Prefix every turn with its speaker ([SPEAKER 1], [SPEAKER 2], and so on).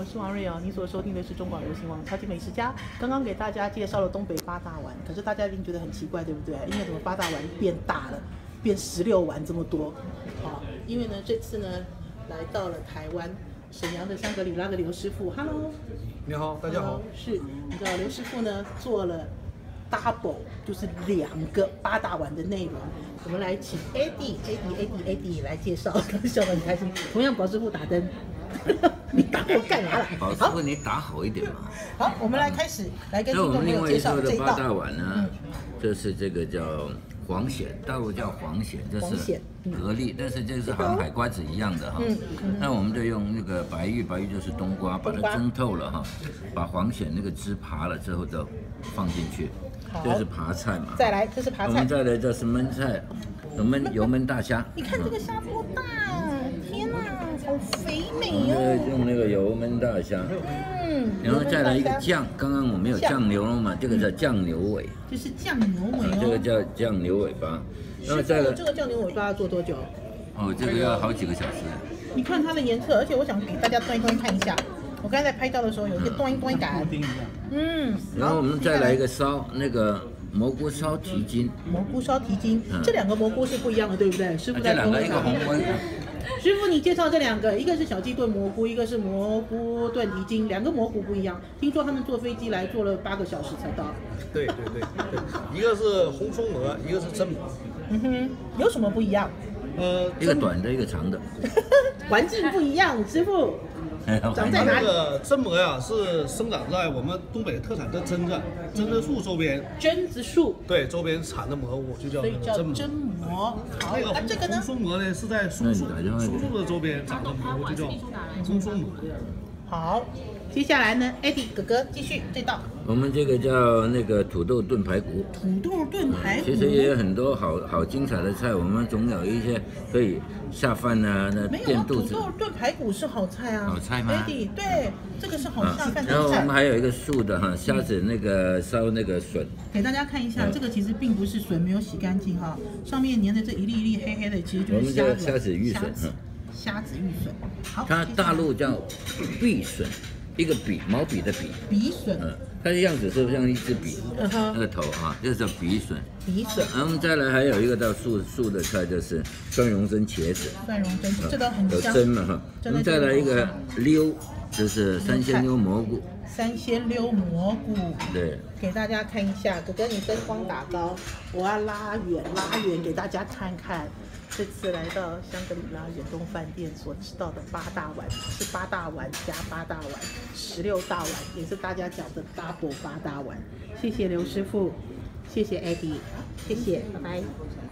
[SPEAKER 1] 我是王瑞瑶，你所收听的是中广流行网超级美食家。刚刚给大家介绍了东北八大碗，可是大家一定觉得很奇怪，对不对？因为怎么八大碗变大了，变16碗这么多？因为呢，这次呢来到了台湾沈阳的香格里拉的刘师傅 ，Hello，
[SPEAKER 2] 你好，大家好。
[SPEAKER 1] 是，你知道刘师傅呢做了 double， 就是2个八大碗的内容。我们来请 Eddie 来介绍，笑得很开心。同样，宝师傅打灯。你打我干嘛了？
[SPEAKER 3] 宝师傅，你打好一点嘛。
[SPEAKER 1] 好，我们来开始，来跟听
[SPEAKER 3] 那我们另外
[SPEAKER 1] 众朋友介绍
[SPEAKER 3] 说的
[SPEAKER 1] 这一道。
[SPEAKER 3] 八大碗呢，就是这个叫黄蚬，大陆叫黄蚬，这是蛤蜊，但是这是和海瓜子一样的哈。那我们就用那个白玉就是冬瓜，把它蒸透了哈，把黄蚬那个汁扒了之后都放进去，这是扒菜嘛。
[SPEAKER 1] 再来，这是扒菜。
[SPEAKER 3] 我们再来这是焖菜，油焖大虾。
[SPEAKER 1] 你看这个虾多大，天哪，好肥美
[SPEAKER 3] 我们
[SPEAKER 1] 哦。
[SPEAKER 3] 用那个油焖大虾。然后再来一个酱，刚刚我们有酱牛肉嘛，这个叫酱牛尾，
[SPEAKER 1] 这是酱牛尾哦。
[SPEAKER 3] 这个叫酱牛尾巴。
[SPEAKER 1] 然后再来这个酱牛尾巴要做多久？
[SPEAKER 3] 哦，这个要好几个小时。
[SPEAKER 1] 你看它的颜色，而且我想给大家端一端看一下。我刚才在拍照的时候有一些端一端感。
[SPEAKER 3] 然后我们再来一个烧那个蘑菇烧蹄筋。
[SPEAKER 1] 蘑菇烧蹄筋，这2个蘑菇是不一样的，对不对？师傅在
[SPEAKER 3] 这2个一个红温。
[SPEAKER 1] 师傅，你介绍这2个，一个是小鸡炖蘑菇，一个是蘑菇炖蹄筋，2个蘑菇不一样。听说他们坐飞机来坐了8个小时才到。
[SPEAKER 2] 对，一个是红松鹅，一个是真蘑。
[SPEAKER 1] 有什么不一样？
[SPEAKER 3] 一个短的，一个长的。
[SPEAKER 1] 环境不一样，师傅。长在哪里？
[SPEAKER 2] 这个真蘑呀，是生长在我们东北特产的榛子树周边。
[SPEAKER 1] 榛子树。
[SPEAKER 2] 对，周边产的蘑菇就叫
[SPEAKER 1] 榛蘑。好，这个呢？
[SPEAKER 2] 红松蘑呢是在松树的周边长的蘑菇，就叫红松蘑。
[SPEAKER 1] 好，接下来呢 ，Eddie 哥哥继续这道。
[SPEAKER 3] 我们这个叫那个土豆炖排骨。
[SPEAKER 1] 土豆炖排骨。
[SPEAKER 3] 其实也有很多好精彩的菜，我们总有一些可以下饭啊，那垫肚子。
[SPEAKER 1] 土豆炖排骨是好菜啊。
[SPEAKER 3] 好菜吗
[SPEAKER 1] ？Eddie， 对，这个是好下饭的菜。
[SPEAKER 3] 然后我们还有一个素的哈，虾子那个烧那个笋。
[SPEAKER 1] 给大家看一下，这个其实并不是笋，没有洗干净哈，上面粘的这一粒一粒黑黑的，其实就是
[SPEAKER 3] 虾子玉笋。
[SPEAKER 1] 虾子玉笋。好。
[SPEAKER 3] 它大陆叫碧笋。一个笔，毛笔的笔，
[SPEAKER 1] 笔笋，
[SPEAKER 3] 它的样子是不是像一支笔？那个头啊，就是叫笔笋。
[SPEAKER 1] 笔笋。
[SPEAKER 3] 然后我们再来还有一个道素的菜，就是蒜蓉蒸茄子。
[SPEAKER 1] 蒜蓉蒸，这个很香。
[SPEAKER 3] 有蒸嘛哈。我们再来一个溜，就是三鲜溜蘑菇。
[SPEAKER 1] 三鲜溜蘑菇。
[SPEAKER 3] 对。
[SPEAKER 1] 给大家看一下，哥哥你灯光打高，我要拉远给大家看看。这次来到香格里拉远东饭店所吃到的8大碗，是8大碗加8大碗，16大碗，也是大家讲的 double 8大碗。谢谢刘师傅，谢谢 Eddie，谢谢，拜拜。